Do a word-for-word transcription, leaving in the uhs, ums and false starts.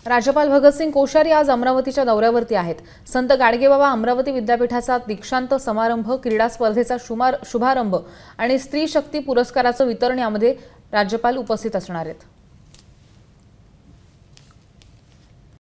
राज्यपाल भगतसिंग कोश्यारी आज अमरावतीच्या दौऱ्यावरती आहेत। संत गाडगेबाबा अमरावती विद्यापीठाचा दीक्षांत समारंभ, क्रीडा स्पर्धेचा शुभारंभ आणि स्त्री शक्ती पुरस्काराचं वितरण यामध्ये राज्यपाल उपस्थित असणार आहेत।